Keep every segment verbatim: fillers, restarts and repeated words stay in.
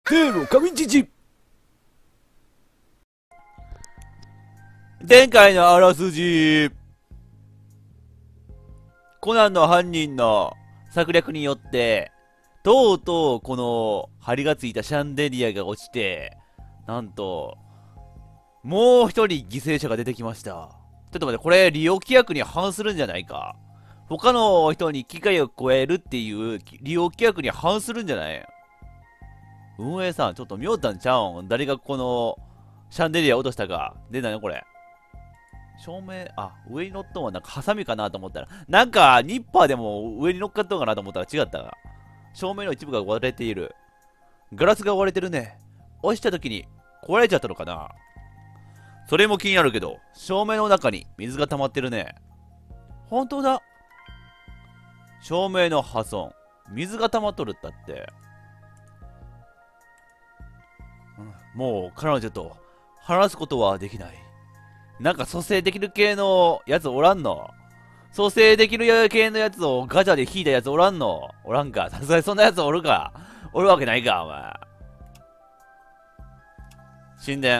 テロ神父。前回のあらすじ。コナンの犯人の策略によって、とうとうこの針がついたシャンデリアが落ちて、なんと、もう一人犠牲者が出てきました。ちょっと待って、これ利用規約に反するんじゃないか。他の人に機会を加えるっていう利用規約に反するんじゃない？運営さん、ちょっと妙ったんちゃうん？誰がこのシャンデリア落としたか。で、なにこれ。照明、あ、上に乗っとんはなんかハサミかなと思ったら、なんかニッパーでも上に乗っかっとんかなと思ったら違ったが。照明の一部が割れている。ガラスが割れてるね。落ちた時に壊れちゃったのかな。それも気になるけど、照明の中に水が溜まってるね。本当だ。照明の破損。水が溜まっとるったって。うん、もう彼女と話すことはできない。なんか蘇生できる系のやつおらんの？蘇生できる系のやつをガチャで引いたやつおらんの？おらんか。さすがにそんなやつおるか。おるわけないか、お前。神殿。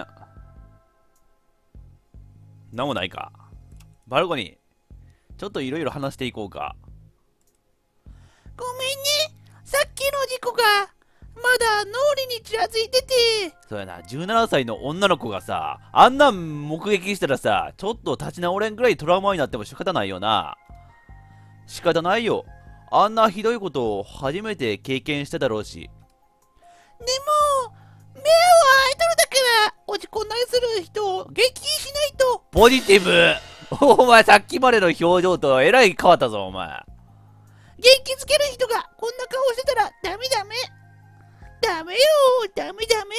なんもないか。バルコニー。ちょっといろいろ話していこうか。 ごめんね。さっきの事故が、まだ脳裏にちらついてて。 そうやな、じゅうななさいの女の子がさ、あんなん目撃したらさ、ちょっと立ち直れんぐらいトラウマになっても仕方ないよな。仕方ないよ。あんなひどいことを初めて経験しただろうし。 でも、目はアイドルだから落ち込んだりする人を撃退しないと。 ポジティブ。お前さっきまでの表情とえらい変わったぞ、お前。 元気つける人がこんな顔してたらダメダメ。ダメよー、ダメダメ。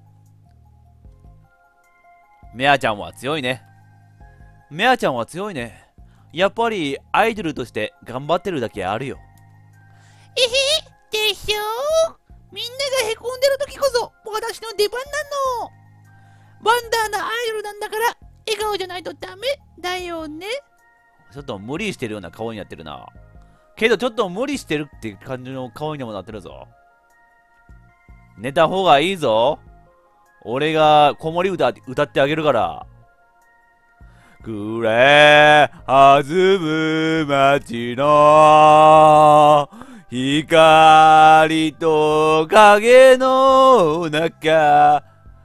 メアちゃんは強いね。メアちゃんは強いね。やっぱりアイドルとして頑張ってるだけあるよ。 えへ、でしょー。みんながへこんでる時こそ私の出番なの。ワンダーなアイドルなんだから笑顔じゃないとダメだよね。 ちょっと無理してるような顔になってるな。けどちょっと無理してるって感じの顔にもなってるぞ。寝た方がいいぞ。俺が子守歌歌ってあげるから。くれ弾む街の光と影の中。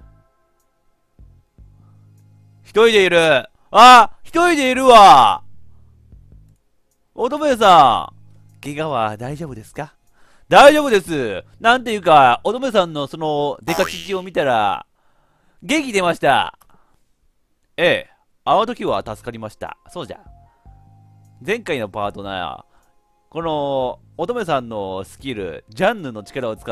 一人でいる。あ、一人でいるわ。乙女さん、怪我は大丈夫ですか？大丈夫です。なんていうか、乙女さんのそのデカチチを見たら、元気出ました。ええ、あの時は助かりました。そうじゃ。前回のパートナー、この乙女さんのスキル、ジャンヌの力を使って、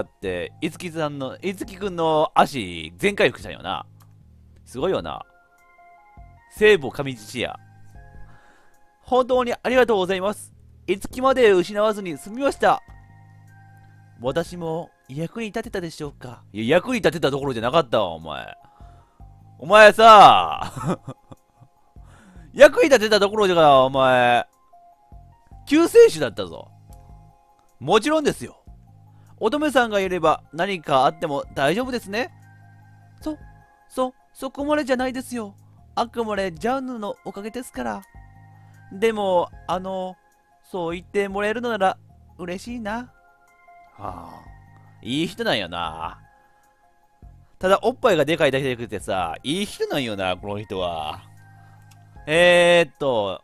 いつきさんの、いつきくんの足、全回復したんよな。すごいよな。聖母神父や。本当にありがとうございます。いつきまで失わずに済みました。私も役に立てたでしょうか？いや、役に立てたところじゃなかったわ、お前。お前さ、役に立てたところじゃから、お前、救世主だったぞ。もちろんですよ。乙女さんがいれば何かあっても大丈夫ですね。そ、そ、そこまでじゃないですよ。あくまでジャンヌのおかげですから。でも、あの、そう言ってもらえるのなら嬉しいな。はあ、いい人なんよな。ただ、おっぱいがでかいだけじゃなくてさ、いい人なんよな、この人は。えーっと、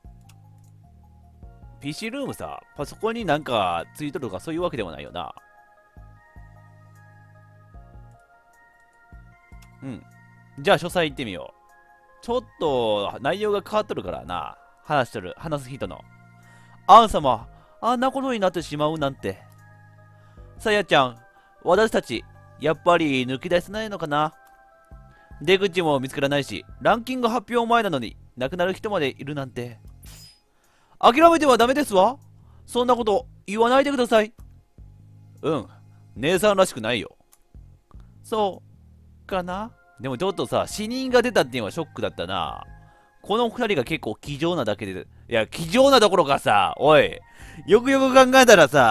ピーシー ルームさ、パソコンになんかついとるとかそういうわけでもないよな。うん。じゃあ、書斎行ってみよう。ちょっと内容が変わっとるからな。話しとる、話す人の。アン様、あんなことになってしまうなんて。さやちゃん、私たち、やっぱり抜き出せないのかな。出口も見つからないし、ランキング発表前なのに、亡くなる人までいるなんて。諦めてはダメですわ。そんなこと言わないでください。うん、姉さんらしくないよ。そうかな。でもちょっとさ、死人が出たっていうのはショックだったな。この二人が結構気丈なだけで、いや、気丈などころかさ、おい、よくよく考えたらさ、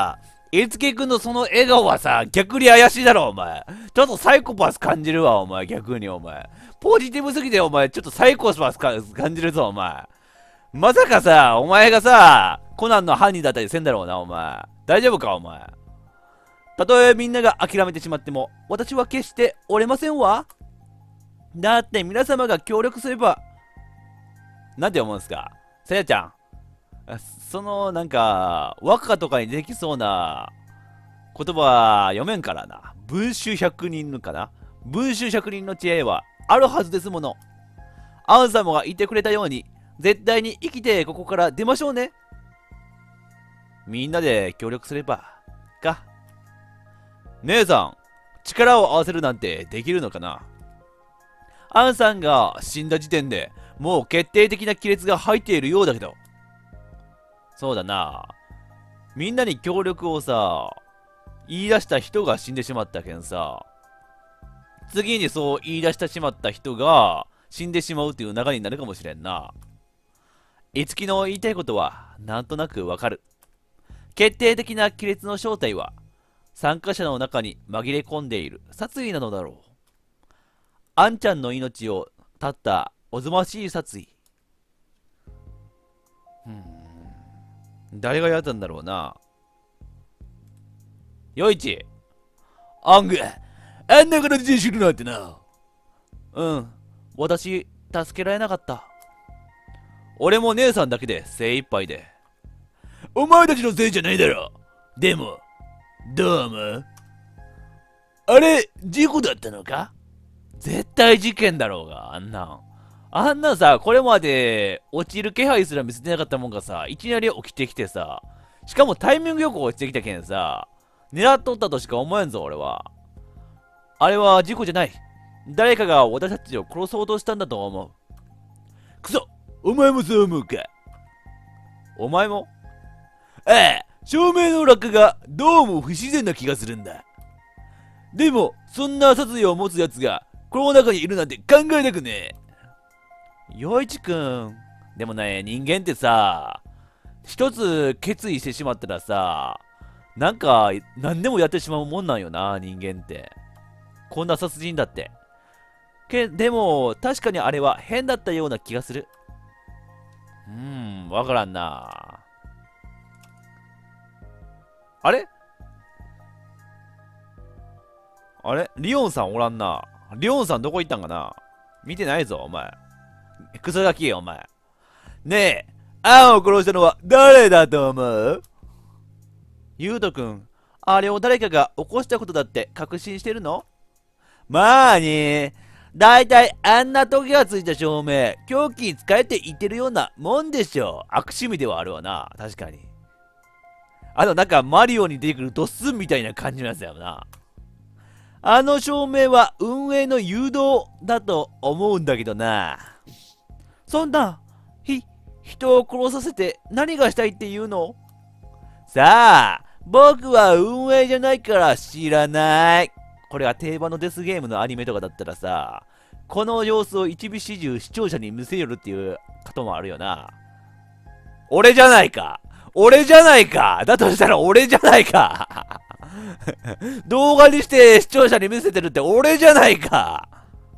いつきくんのその笑顔はさ、逆に怪しいだろ、お前。ちょっとサイコパス感じるわ、お前。逆に、お前。ポジティブすぎて、お前。ちょっとサイコパス感じるぞ、お前。まさかさ、お前がさ、コナンの犯人だったりせんだろうな、お前。大丈夫か、お前。たとえみんなが諦めてしまっても、私は決して折れませんわ。だって皆様が協力すれば、なんて思うんすか、さやちゃん。その、なんか、和歌とかにできそうな言葉読めんからな。文集百人のかな文集百人の知恵はあるはずですもの。アン様が言ってくれたように、絶対に生きてここから出ましょうね。みんなで協力すれば、か。姉さん、力を合わせるなんてできるのかな。アンさんが死んだ時点でもう決定的な亀裂が入っているようだけど。そうだな。みんなに協力をさ、言い出した人が死んでしまったけんさ、次にそう言い出してしまった人が死んでしまうっていう流れになるかもしれんな。いつきの言いたいことはなんとなくわかる。決定的な亀裂の正体は参加者の中に紛れ込んでいる殺意なのだろう。あんちゃんの命を絶ったおぞましい殺意。うーん、誰がやったんだろうな。よいち。あんが、あんな形で死ぬなんてな。うん、私、助けられなかった。俺も姉さんだけで精一杯で。お前たちのせいじゃないだろ。でも、どう思う？あれ、事故だったのか？絶対事件だろうが、あんなん。あんなさ、これまで落ちる気配すら見せてなかったもんがさ、いきなり起きてきてさ、しかもタイミングよく落ちてきたけんさ、狙っとったとしか思えんぞ、俺は。あれは事故じゃない。誰かが私たちを殺そうとしたんだと思う。くそ、お前もそう思うか。お前も？ああ、照明の落下がどうも不自然な気がするんだ。でも、そんな殺意を持つ奴がこの中にいるなんて考えたくねえ。陽一くん。でもね、人間ってさ、一つ決意してしまったらさ、なんか、何でもやってしまうもんなんよな、人間って。こんな殺人だって。け、でも、確かにあれは変だったような気がする。うーん、わからんな。あれあれリオンさんおらんな。リオンさんどこ行ったんかな。見てないぞ、お前。クソガキよ、お前。ねえ、アンを殺したのは誰だと思う？ユウト君、あれを誰かが起こしたことだって確信してるの？まあね、だいたいあんなトゲがついた照明、凶器に使えって言ってるようなもんでしょ。悪趣味ではあるわな、確かに。あの、なんかマリオに出てくるドッスンみたいな感じのやつだよな。あの照明は運営の誘導だと思うんだけどな。そんな、ひ、人を殺させて何がしたいっていうの？さあ、僕は運営じゃないから知らない。これは定番のデスゲームのアニメとかだったらさ、この様子を一部始終視聴者に見せるっていうこともあるよな。俺じゃないか。俺じゃないか。だとしたら俺じゃないか。動画にして視聴者に見せてるって俺じゃないか。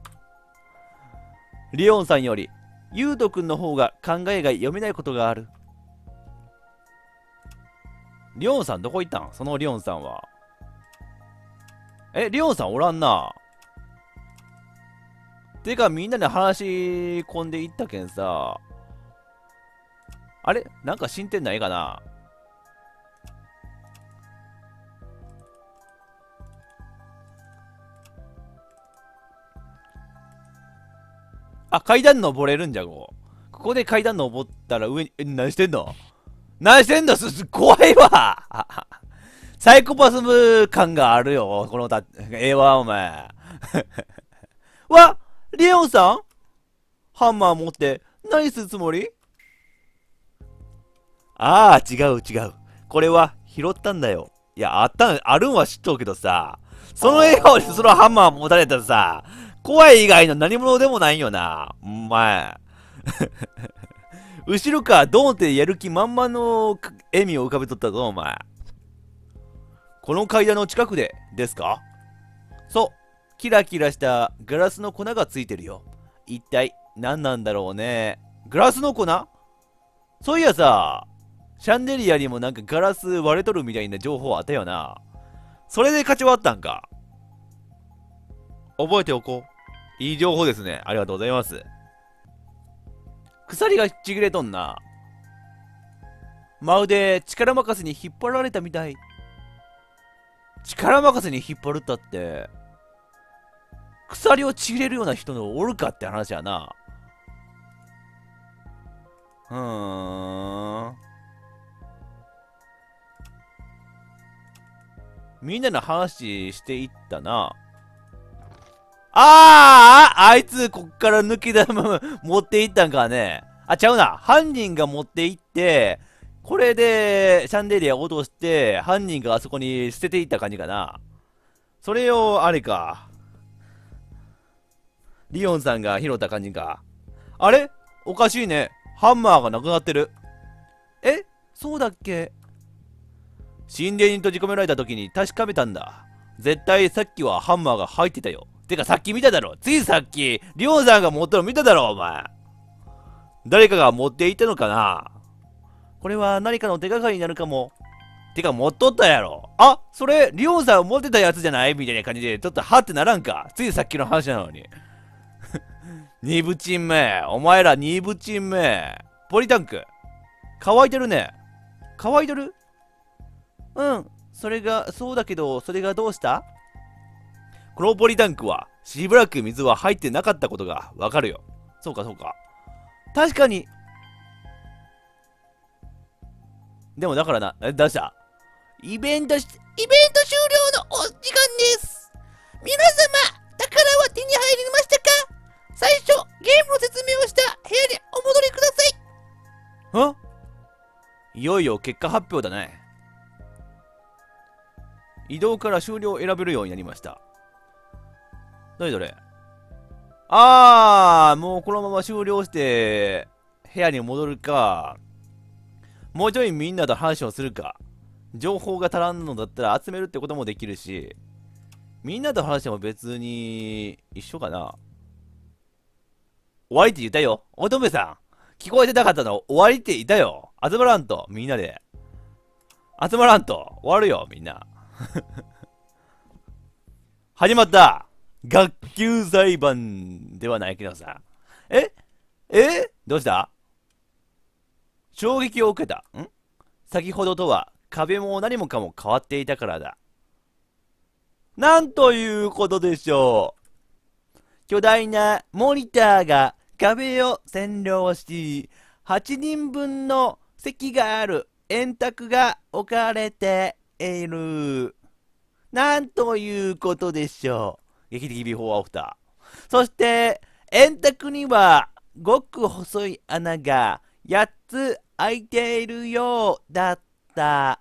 リオンさんよりユウト君の方が考えが読めないことがある。リオンさんどこ行ったん？そのリオンさんは。え、リオンさんおらんな。てかみんなで話し込んでいったけんさ。あれなんか進展ないかな。あ、階段登れるんじゃ、こう。ここで階段登ったら上に、え、何してんの？何してんの？す、す、怖いわ。サイコパスム感があるよ、このた、ええわ、お前。わ、リオンさん？ハンマー持って、何するつもり？ああ、違う違う。これは拾ったんだよ。いや、あったん、あるんは知っとうけどさ、その笑顔でそのハンマー持たれたらさ、怖い以外の何者でもないよな。お前。後ろからドーンってやる気満々の笑みを浮かべとったぞ、お前。 この階段の近くでですか？そう、キラキラしたガラスの粉がついてるよ。一体何なんだろうね。ガラスの粉？そういやさ、シャンデリアにもなんかガラス割れとるみたいな情報あったよな。それで勝ち割ったんか。覚えておこう。いい情報ですね。ありがとうございます。鎖がちぎれとんな。まるで力任せに引っ張られたみたい。力任せに引っ張るったって、鎖をちぎれるような人のおるかって話やな。うーん。みんなの話していったな。あああいつこっから抜き玉持っていったんかね。あ、ちゃうな。犯人が持っていって、これでシャンデリア落として、犯人があそこに捨てていった感じかな。それを、あれか。リオンさんが拾った感じか。あれおかしいね。ハンマーがなくなってる。えそうだっけ？神殿に閉じ込められた時に確かめたんだ。絶対さっきはハンマーが入ってたよ。てかさっき見ただろ。ついさっき、リオンさんが持ったの見ただろ、お前。誰かが持っていったのかな？これは何かの手がかりになるかも。てか持っとったやろ。あ、それ、リオンさん持ってたやつじゃないみたいな感じで、ちょっとはってならんか。ついさっきの話なのに。二部チン目。お前ら二部チン目。ポリタンク。乾いてるね。乾いてる？うん。それが、そうだけど、それがどうした？このポリタンクは、しばらく水は入ってなかったことがわかるよ。そうか、そうか。確かに。でもだからな、え、どうした？ イベントし、イベント終了のお時間です。皆様、宝は手に入りましたか？最初、ゲームの説明をした部屋にお戻りください。 ん？いよいよ結果発表だね。移動から終了を選べるようになりました。どれどれ？あー、もうこのまま終了して、部屋に戻るか。もうちょいみんなと話をするか。情報が足らんのだったら集めるってこともできるし、みんなと話しても別に一緒かな。終わりって言ったよ。乙女さん。聞こえてなかったの終わりって言ったよ。集まらんと、みんなで。集まらんと、終わるよ、みんな。始まった。学級裁判ではないけどさ。ええどうした？衝撃を受けた。ん？先ほどとは壁も何もかも変わっていたからだ。なんということでしょう。巨大なモニターが壁を占領し、はちにんぶんの席がある円卓が置かれている。なんということでしょう。劇的ビフォーアフター。そして、円卓にはごく細い穴がやっつ開いているようだった。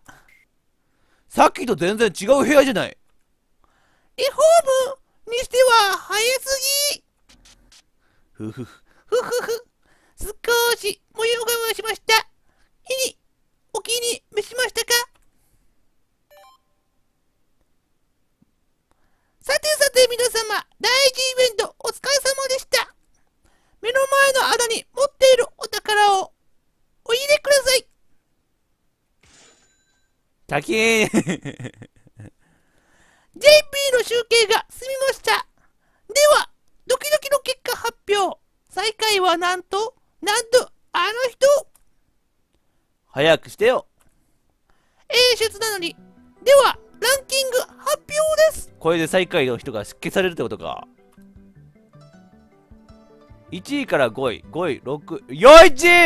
さっきと全然違う部屋じゃない。 リフォームにしては早すぎ。 ふふふ。 ふふふ。少し模様替えしました。火にお気に召しましたか？さてさて皆様、第一イベントお疲れ様でした。目の前の穴に持っているお宝をお入れください。 たきーん。ジェイピーの集計が済みました。では、ドキドキの結果発表。最下位はなんと、なんと、あの人。 早くしてよ。 演出なのに。では、ランキング発表です。 これで最下位の人が消されるってことか。いちいからごい、ごい、ろく、よいち！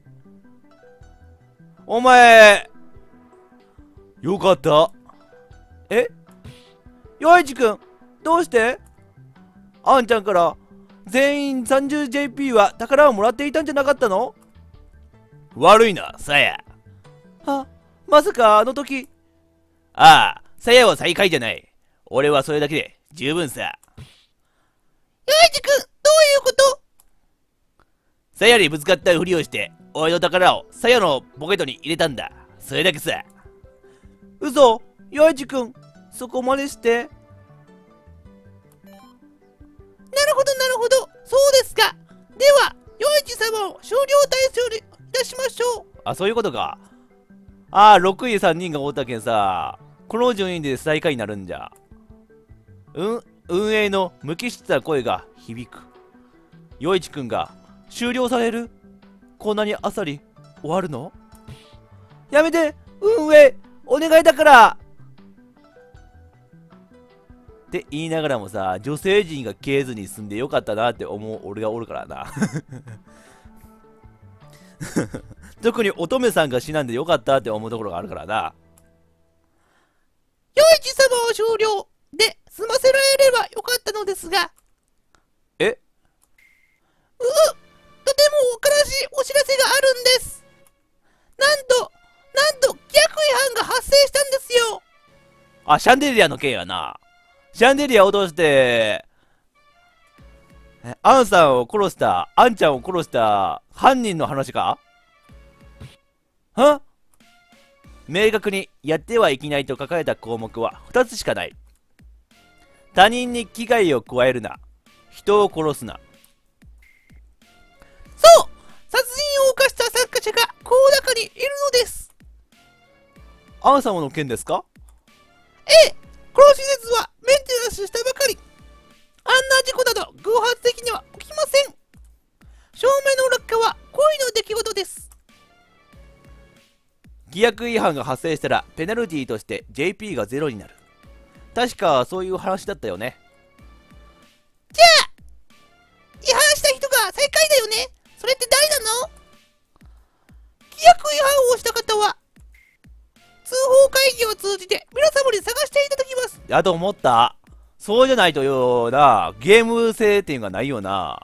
お前、よかった。え？よいちくん、どうして？あんちゃんから全員 さんじゅうジェイピー は宝をもらっていたんじゃなかったの？悪いな、さや。は、まさかあの時。ああ、さやは最下位じゃない。俺はそれだけで十分さ。よいちくん、どういうこと？ さやにぶつかったふりをして、俺の宝をさやのポケットに入れたんだ。それだけさ。嘘？ 陽一くん、そこまでして。 なるほどなるほど、そうですか。では陽一様を終了対象にいたしましょう。 あ、そういうことか。ああ、ろくいさんにんがおったけんさ、この順位で最下位になるんじゃ。うん運営の無機質な声が響く。陽一くんが終了される。こんなにあっさり終わるの？やめて、運営お願いだから。って言いながらもさ、女性陣が消えずに済んでよかったなって思う俺がおるからな。特に乙女さんが死なんでよかったって思うところがあるからな。 陽一様を終了で済ませられればよかったのですが。 え？ うう、とてもお悲しいお知らせがあるんです。なんと、なんと規約違反が発生したんですよ。 あ、シャンデリアの件やな。シャンデリアを落として、アンさんを殺した、アンちゃんを殺した犯人の話か？は？明確にやってはいけないと書かれた項目はふたつしかない。他人に危害を加えるな。人を殺すな。 そう、殺人を犯した参加者がこの中にいるのです。 アン様の件ですか？ ええ、この施設はメンテナンスしたばかり。あんな事故など偶発的には起きません。照明の落下は故意の出来事です。 規約違反が発生したらペナルティとして ジェーピー がゼロになる。確かそういう話だったよね。 じゃあ違反した人が最下位だよね。それって誰なの？規約違反をした方は通報会議を通じて皆様に探していただきます。 やと思った。そうじゃないとよな、ゲーム性っていうのがないよな。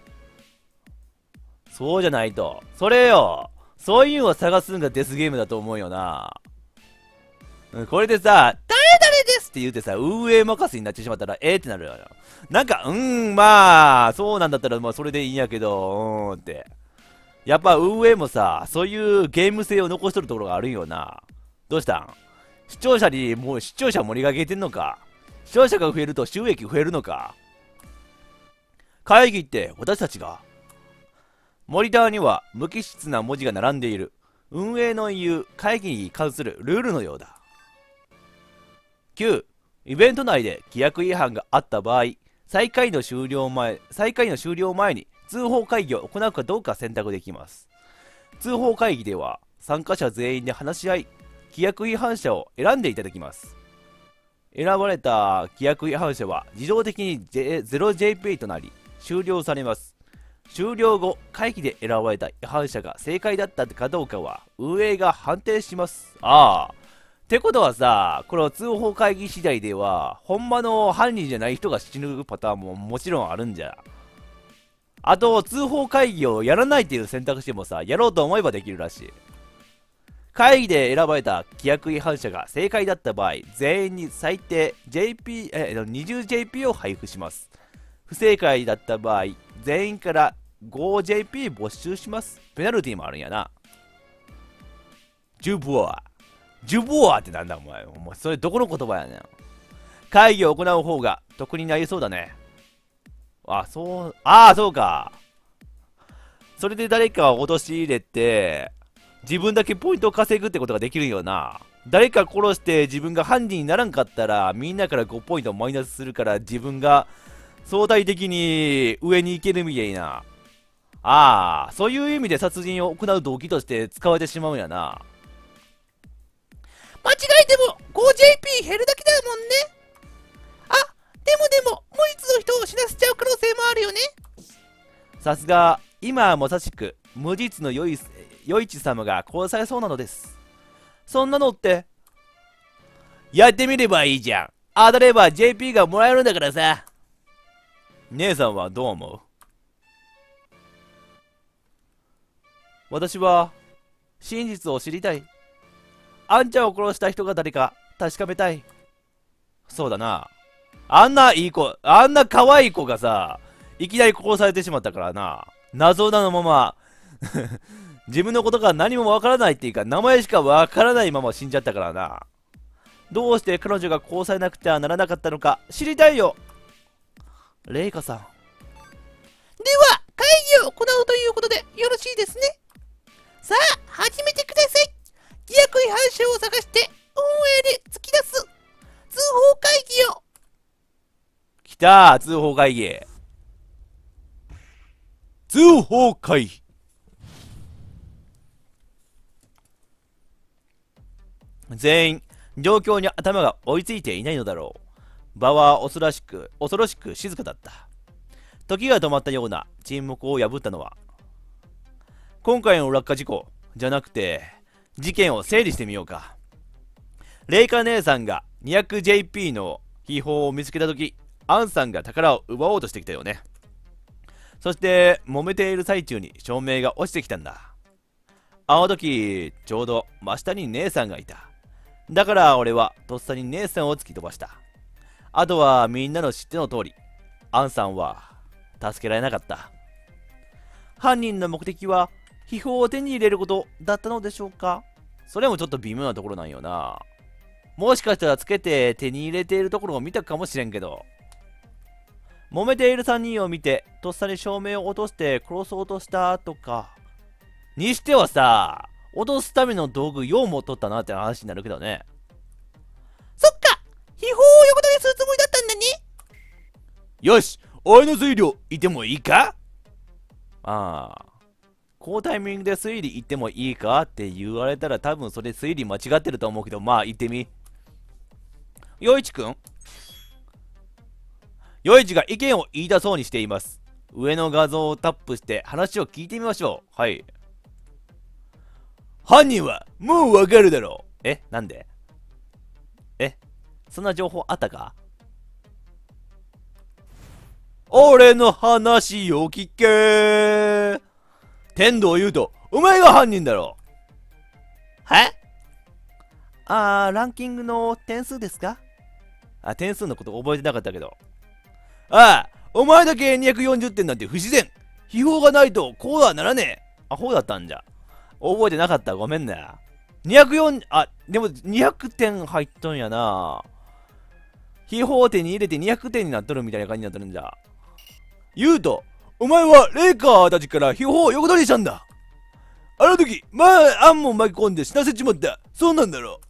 そうじゃないと。それよ。そういうのを探すんがデスゲームだと思うよな。うん、これでさ、誰々ですって言うてさ、運営任せになってしまったら、えーってなるよな。なんか、うーん、まあ、そうなんだったら、まあ、それでいいんやけど、うーんって。やっぱ運営もさ、そういうゲーム性を残しとるところがあるんよな。どうしたん？視聴者に、もう視聴者盛り上げてんのか？視聴者が増えると収益増えるのか？会議って私たちが。モニターには無機質な文字が並んでいる。運営の言う会議に関するルールのようだ。きゅう. イベント内で規約違反があった場合、再開の終了前、再開の終了前に通報会議を行うかどうか選択できます。通報会議では参加者全員で話し合い、規約違反者を選んでいただきます。選ばれた規約違反者は自動的に ゼロジェーピー となり終了されます。終了後、会議で選ばれた違反者が正解だったかどうかは運営が判定します。ああ。ってことはさ、この通報会議次第では、ほんまの犯人じゃない人が死ぬパターンももちろんあるんじゃ。あと、通報会議をやらないっていう選択肢もさ、やろうと思えばできるらしい。会議で選ばれた規約違反者が正解だった場合、全員に最低 ジェーピー、え にじゅうジェーピー を配布します。不正解だった場合、全員からごジェーピー 没収します。ペナルティもあるんやな。ジュボア。ジュボアってなんだお前。お前それどこの言葉やねん。会議を行う方が得になりそうだね。あ、そう、ああ、そうか。それで誰かを陥れて、自分だけポイントを稼ぐってことができるよな。誰か殺して自分が犯人にならんかったら、みんなからごポイントマイナスするから、自分が相対的に上に行けるみたいな。ああ、そういう意味で殺人を行う動機として使われてしまうんやな。 間違えても ごジェーピー 減るだけだもんね。あ、でもでも、もう一度人を死なせちゃう可能性もあるよね。 さすが、今はまさしく、無実のよい、よいち様が殺されそうなのです。そんなのって、やってみればいいじゃん。当たれば ジェーピー がもらえるんだからさ。姉さんはどう思う？私は、真実を知りたい。あんちゃんを殺した人が誰か確かめたい。そうだな。あんないい子、あんな可愛い子がさ、いきなり殺されてしまったからな。謎なのまま、自分のことが何もわからないっていうか、名前しかわからないまま死んじゃったからな。 どうして彼女がこうされなくてはならなかったのか知りたいよ。レイカさん。 では、会議を行うということでよろしいですね。さあ、始めてください。規約違反者を探して運営で突き出す通報会議を。 来た、通報会議。通報会議。全員状況に頭が追いついていないのだろう。場は恐ろしく恐ろしく静かだった。時が止まったような沈黙を破ったのは、今回の落下事故じゃなくて事件を整理してみようか。レイカ姉さんが にひゃくジェーピー の秘宝を見つけたとき、アンさんが宝を奪おうとしてきたよね。そして揉めている最中に照明が落ちてきたんだ。あの時ちょうど真下に姉さんがいた。だから俺はとっさに姉さんを突き飛ばした。あとはみんなの知っての通り、アンさんは助けられなかった。犯人の目的は秘宝を手に入れることだったのでしょうか。それもちょっと微妙なところなんよな。もしかしたらつけて手に入れているところを見たかもしれんけど。揉めているさんにんを見てとっさに照明を落として殺そうとしたとかにしてはさ、落とすための道具ようも取ったなって話になるけどね。 そっか、秘宝を横取りするつもりだったんだね。 よし、俺の推理を言ってもいいか。ああ、このタイミングで推理言ってもいいかって言われたら多分それ推理間違ってると思うけど、まあ言ってみ。よいちくん、よいちが意見を言い出そうにしています。上の画像をタップして話を聞いてみましょう。はい。犯人はもうわかるだろう。え、なんで？え、そんな情報あったか？俺の話を聞け。天道言うと、お前が犯人だろ。は？あー、ランキングの点数ですか？あ、点数のこと覚えてなかったけど。ああ、お前だけにひゃくよんじゅってんなんて不自然。秘宝がないとこうはならねえ。アホだったんじゃ。覚えてなかった。ごめんな。にひゃくよん、あ、でもにひゃくてん入っとんやな。秘宝を手に入れてにひゃくてんになっとるみたいな感じになっとるんじゃ。言うと、お前はレイカーたちから秘宝を横取りしたんだ。あの時、まあ、アンも巻き込んで死なせちまった。そうなんだろ。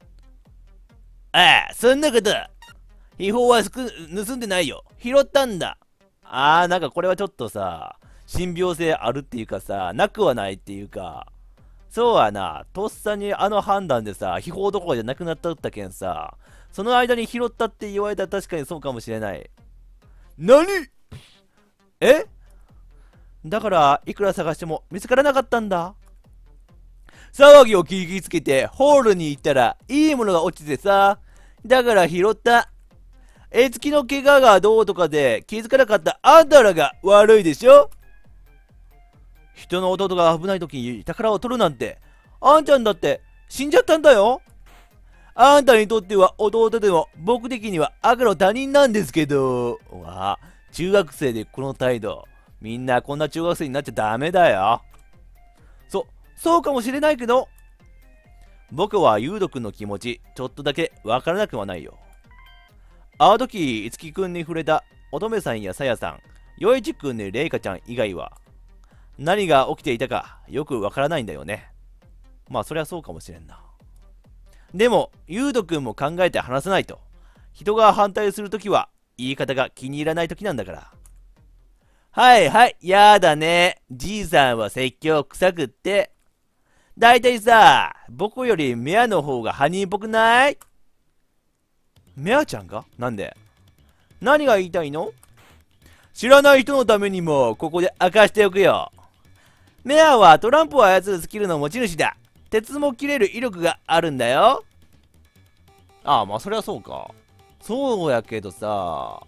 ああ、そんなこと。秘宝はすく盗んでないよ。拾ったんだ。あー、なんかこれはちょっとさ、信憑性あるっていうかさ、なくはないっていうか、そうやな、とっさにあの判断でさ、秘宝どころじゃなくなったったけんさ、その間に拾ったって言われたら確かにそうかもしれない。何？え？だから、いくら探しても見つからなかったんだ。騒ぎを聞きつけてホールに行ったらいいものが落ちてさ、だから拾った。絵付きの怪我がどうとかで気づかなかったあんたらが悪いでしょ。人の弟が危ない時に宝を取るなんて、あんちゃんだって死んじゃったんだよ。あんたにとっては弟でも僕的には赤の他人なんですけど。わあ、中学生でこの態度。みんなこんな中学生になっちゃダメだよ。そ、そうかもしれないけど、僕はユウド君の気持ちちょっとだけわからなくはないよ。あの時、いつきくんに触れた乙女さんやさやさん、よいちくんにれいかちゃん以外は、何が起きていたかよくわからないんだよね。まあ、そりゃそうかもしれんな。でも、ゆうとくんも考えて話さないと。人が反対するときは、言い方が気に入らないときなんだから。はいはい、やだね。じいさんは説教臭くって。だいたいさ、僕よりメアの方がハニーっぽくない？メアちゃんが？なんで？何が言いたいの？知らない人のためにもここで明かしておくよ。メアはトランプを操るスキルの持ち主だ。鉄も切れる威力があるんだよ。ああ、まあそりゃそうか。そうやけどさ、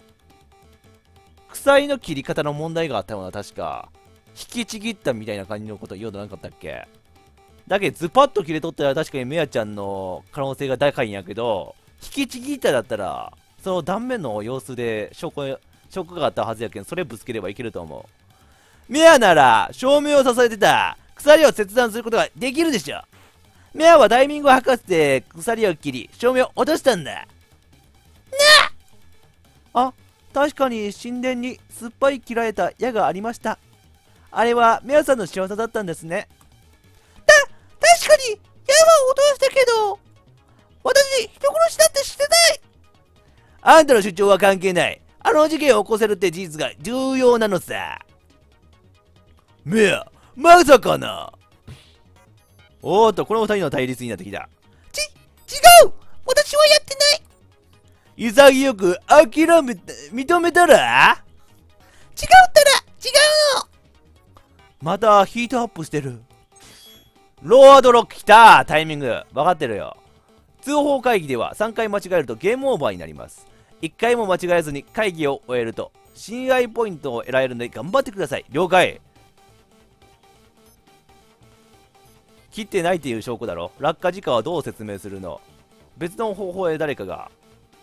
鎖の切り方の問題があったような、確か。引きちぎったみたいな感じのこと言おうとなかったっけ？だけどズパッと切れとったら確かにメアちゃんの可能性が高いんやけど、引きちぎっただったら、その断面の様子で証拠、証拠があったはずやけん、それぶつければいけると思う。メアなら、照明を支えてた鎖を切断することができるでしょ。 メアはタイミングを測って鎖を切り、照明を落としたんだ。なあ、確かに神殿に酸っぱい切られた矢がありました。あれはメアさんの仕業だったんですね。 た、確かに矢は落としたけど、私、人殺しだってしてない。 あんたの主張は関係ない。あの事件を起こせるって事実が重要なのさ。メア、まさかな。おーっと、この二人の対立になってきた。 ち、違う、私はやってない。 潔く諦め、認めたら。違うったら、違うの。 またヒートアップしてる。ロードロック来た。タイミング分かってるよ。通報会議ではさんかい間違えるとゲームオーバーになります。いっかいも間違えずに会議を終えると親愛ポイントを得られるので頑張ってください。了解。切ってないっていう証拠だろ。落下時間はどう説明するの。別の方法で誰かが。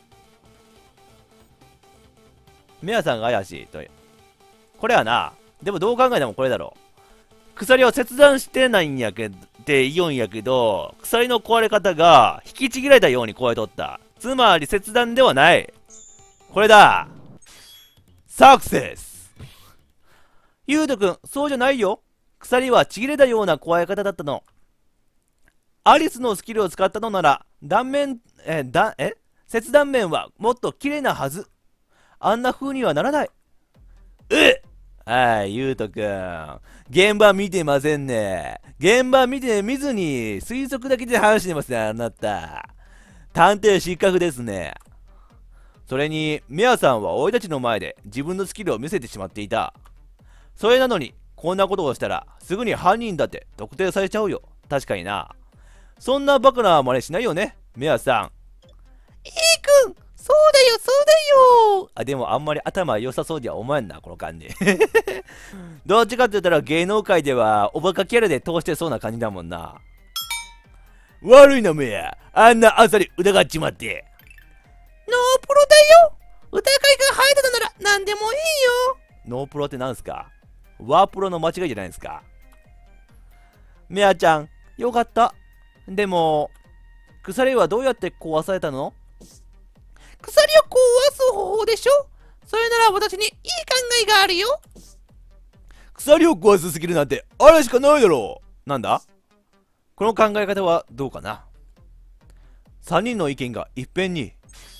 メアさんが怪しいと。これはな、でもどう考えてもこれだろ。鎖を切断してないんやけどって言うんやけど、鎖の壊れ方が引きちぎられたように壊れとった。つまり切断ではない。これだ。サクセス。ゆうとくん、そうじゃないよ。鎖はちぎれたような壊れ方だったの。アリスのスキルを使ったのなら、断面、え、だ、え切断面はもっと綺麗なはず。あんな風にはならない。えはい、ゆうとくん。現場見てませんね。現場見て見ずに推測だけで話してますね、あなた。探偵失格ですね。それに、メアさんは俺たちの前で自分のスキルを見せてしまっていた。それなのに、こんなことをしたら、すぐに犯人だって特定されちゃうよ。確かにな。そんなバカな真似しないよね、メアさん。 E 君、そうだよ、そうだよ。 あ、でもあんまり頭良さそうには思えんな、この感じ。どっちかって言ったら芸能界ではおバカキャラで通してそうな感じだもんな。悪いな、メア。あんなあっさり疑っちまって。 ノープロだよ。疑いが入ったのなら何でもいいよ。 ノープロってなんすか？ワープロの間違いじゃないですか。メアちゃん、よかった。でも、鎖はどうやって壊されたの？ 鎖を壊す方法でしょ？それなら私にいい考えがあるよ。 鎖を壊すスキルなんてあれしかないだろう。なんだ？この考え方はどうかな？さんにんの意見がいっぺんに。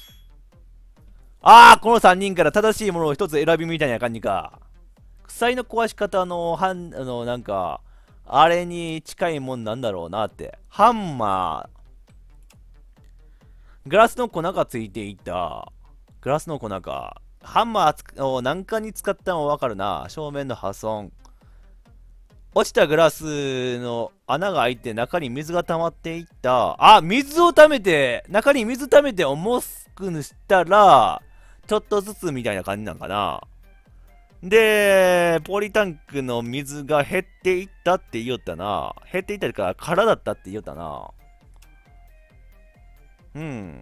ああ、このさんにんから正しいものを一つ選びみたいな感じか。鎖の壊し方の、はん、あの、なんか、あれに近いもんなんだろうなって。ハンマー。グラスの粉がついていた。グラスの粉か。ハンマーを何かに使ったのわかるな。正面の破損。落ちたグラスの穴が開いて中に水が溜まっていった。あ、水を溜めて、中に水溜めて重くしたら、ちょっとずつみたいな感じなんかな。で、ポリタンクの水が減っていったって言おったな。減っていったから空だったって言おったな。うん。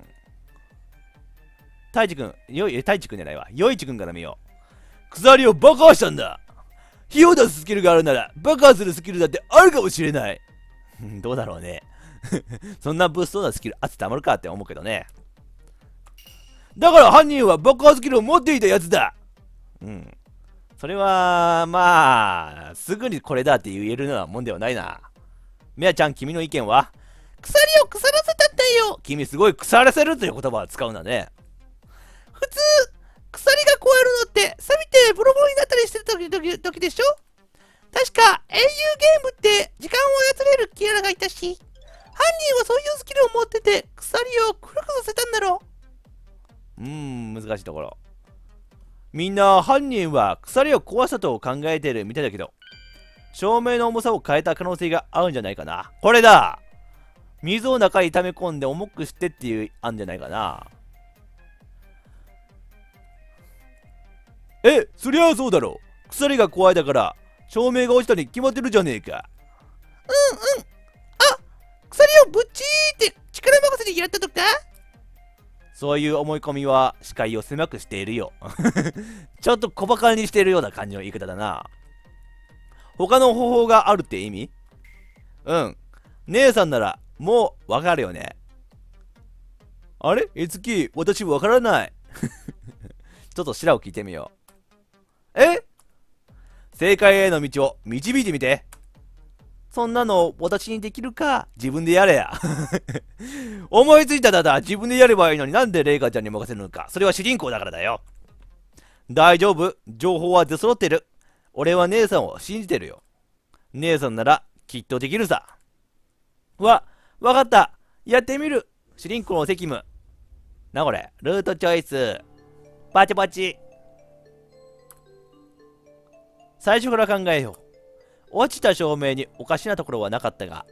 太一くん、よい、え、太一くんじゃないわ。よいちくんから見よう。鎖を爆破したんだ。火を出すスキルがあるなら、爆破するスキルだってあるかもしれない。どうだろうね。そんな物騒なスキルあってたまるかって思うけどね。だから犯人は爆破スキルを持っていたやつだ。うん。それは、まあ、すぐにこれだって言えるようなもんではないな。メアちゃん、君の意見は？ 鎖を腐らせたんだよ。 君すごい腐らせるという言葉を使うんだね。 普通、鎖が壊れるのって錆びてボロボロになったりしてた時時時でしょ？確か英雄ゲームって時間を操れるキャラがいたし、犯人はそういうスキルを持ってて鎖を黒くさせたんだろう。うーん、難しいところ。みんな犯人は鎖を壊したと考えてるみたいだけど、照明の重さを変えた可能性があるんじゃないかな。これだ！水を中に溜め込んで重くしてっていう案じゃないかな。え、そりゃあそうだろ。鎖が壊れたから照明が落ちたに決まってるじゃねえか。 うんうん。あ、鎖をぶっちーって力任せでやったとか？ そういう思い込みは視界を狭くしているよ。ちょっと小馬鹿にしているような感じの言い方だな。他の方法があるって意味？うん。姉さんならもうわかるよね。あれいつき、私わからない。ちょっと白を聞いてみよう。え正解への道を導いてみて。そんなの私にできるか自分でやれや。思いついただだ自分でやればいいのになんでレイカちゃんに任せるのか。それは主人公だからだよ。大丈夫。情報は出揃ってる。俺は姉さんを信じてるよ。姉さんならきっとできるさ。わ、わかった。やってみる。主人公の責務。なこれ。ルートチョイス。パチパチ。最初から考えよう。落ちた照明におかしなところはなかったが、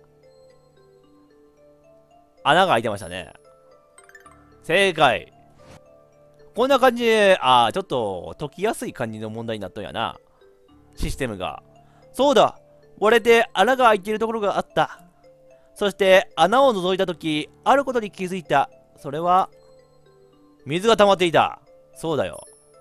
穴が開いてましたね。正解。こんな感じで、ああ、ちょっと解きやすい感じの問題になったんやな。システムが。そうだ。割れて穴が開いているところがあった。そして穴を覗いたとき、あることに気づいた。それは、水が溜まっていた。そうだよ。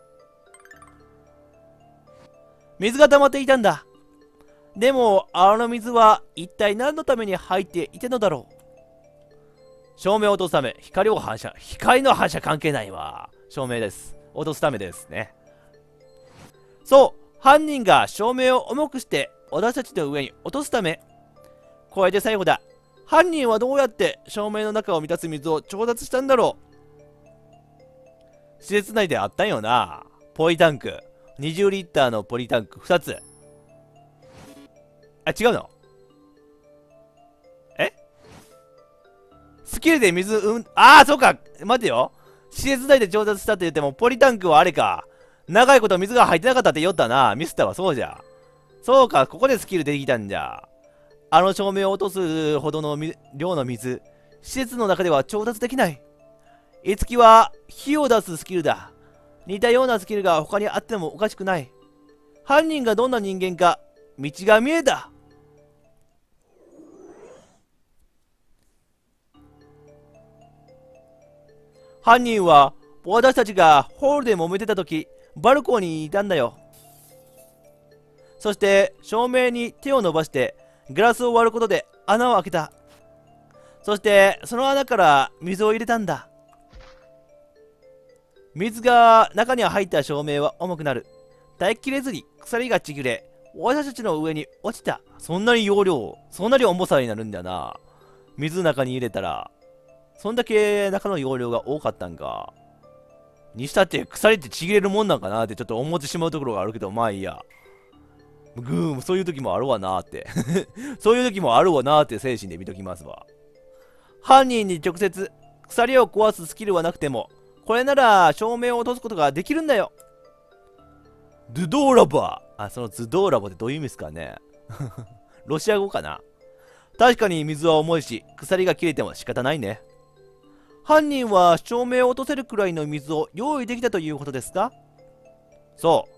水が溜まっていたんだ。でも、あの水は一体何のために入っていたのだろう。照明を落とすため、光を反射。光の反射関係ないわ。照明です。落とすためですね。そう、犯人が照明を重くして私たちの上に落とすため。これで最後だ。犯人はどうやって照明の中を満たす水を調達したんだろう。施設内であったんよな。ポリタンク。にじゅうリッターのポリタンクふたつ。あ、違うの？え？スキルで水、うん、ああ、そうか。待てよ。施設内で調達したって言っても、ポリタンクはあれか。長いこと水が入ってなかったって言おったな。ミスったわ、そうじゃ。そうか、ここでスキルできたんじゃ。あの照明を落とすほどの量の水、施設の中では調達できない。いつきは火を出すスキルだ。似たようなスキルが他にあってもおかしくない。犯人がどんな人間か、道が見えた。犯人は私たちがホールで揉めてた時バルコニーにいたんだよ。そして照明に手を伸ばしてガラスを割ることで穴を開けた。そしてその穴から水を入れたんだ。水が中に入った照明は重くなる。耐えきれずに鎖がちぎれ私たちの上に落ちた。そんなに容量、そんなに重さになるんだな。水の中に入れたらそんだけ中の容量が多かったんか。にしたって鎖ってちぎれるもんなんかなってちょっと思ってしまうところがあるけど、まあいいや。ぐーん、そういう時もあるわなーって。そういう時もあるわなーって精神で見ときますわ。犯人に直接鎖を壊すスキルはなくても、これなら照明を落とすことができるんだよ。ドゥドーラバー。あ、そのズドーラバってどういう意味ですかね。ロシア語かな。確かに水は重いし、鎖が切れても仕方ないね。犯人は照明を落とせるくらいの水を用意できたということですか？そう。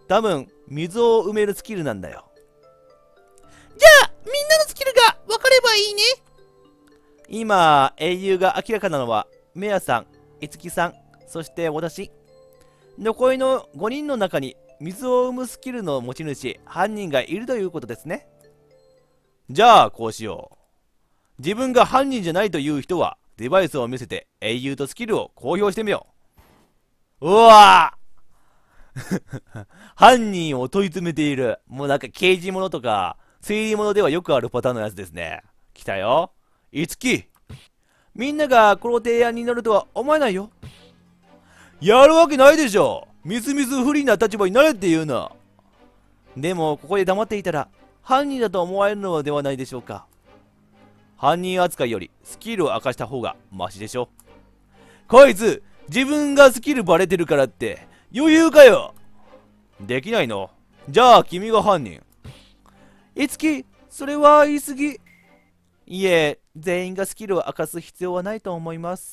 多分、水を埋めるスキルなんだよ。 じゃあ、みんなのスキルが分かればいいね。 今、英雄が明らかなのは、メアさん、いつきさん、そして私。残りのごにんの中に水を生むスキルの持ち主、犯人がいるということですね。じゃあ、こうしよう。自分が犯人じゃないという人は、デバイスを見せて英雄とスキルを公表してみよう。うわぁ犯人を問い詰めている。もうなんか刑事物とか推理物ではよくあるパターンのやつですね。来たよ。いつき。みんながこの提案に乗るとは思えないよ。やるわけないでしょ。みすみす不利な立場になれって言うな。でもここで黙っていたら犯人だと思われるのではないでしょうか。犯人扱いよりスキルを明かした方がマシでしょ。こいつ自分がスキルバレてるからって余裕かよ。できないの？じゃあ君が犯人。いつき、それは言い過ぎ。いえ、全員がスキルを明かす必要はないと思います。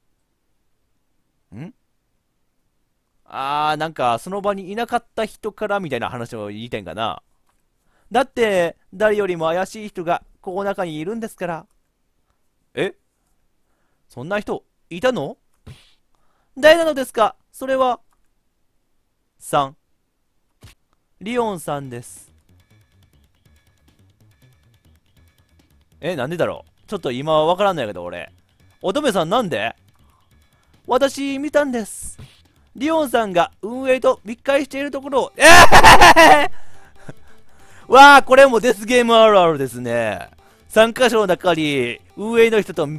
んあー、なんかその場にいなかった人からみたいな話を言いたいんかな。だって誰よりも怪しい人がこの中にいるんですから。え？そんな人いたの？誰なのですか？それは。さん。リオンさんです。え、なんでだろう。 ちょっと今はわからんないけど、俺。乙女さんなんで？私、見たんです。リオンさんが運営と密会しているところを、えー、わあ、これもデスゲームあるあるですね。参加者の中に運営の人と、うん、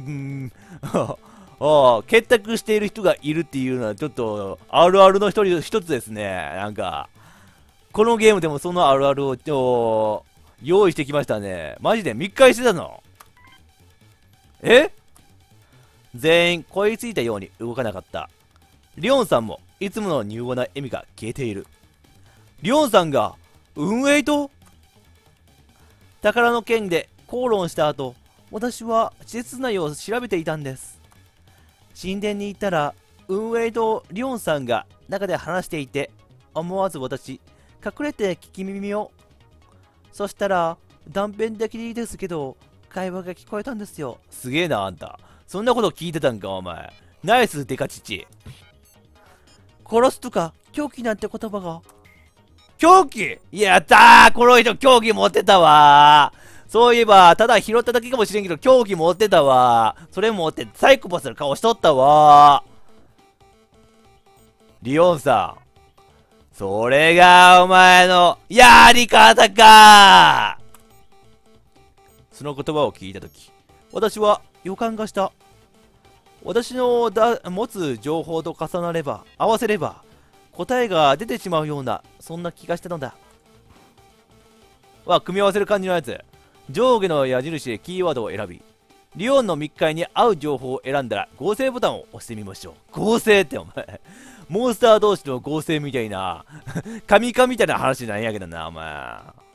結託している人がいるっていうのはちょっとあるあるの一人一つですね。なんか、このゲームでもそのあるあるを用意してきましたね。マジで密会してたの？え？全員凍りついたように動かなかった。リオンさんもいつもの柔和な笑みが消えている。リオンさんが運営と宝の剣で口論した後、私は施設内を調べていたんです。神殿に行ったら運営とリオンさんが中で話していて、思わず私隠れて聞き耳を。そしたら断片的にですけど会話が聞こえたんですよ。すげえなあんた、そんなこと聞いてたんかお前。ナイスデカチチ。殺すとか狂気なんて言葉が。狂気？やったー、この人狂気持ってたわー。そういえばただ拾っただけかもしれんけど狂気持ってたわー。それ持ってサイコパスの顔しとったわー。リオンさん、それがお前のやり方かー。その言葉を聞いたとき、私は予感がした。私のだ持つ情報と重なれば、合わせれば、答えが出てしまうような、そんな気がしたのだ。わ、組み合わせる感じのやつ。上下の矢印でキーワードを選び、リオンの密会に合う情報を選んだら、合成ボタンを押してみましょう。合成ってお前、モンスター同士の合成みたいな、神々みたいな話なんやけどな、お前。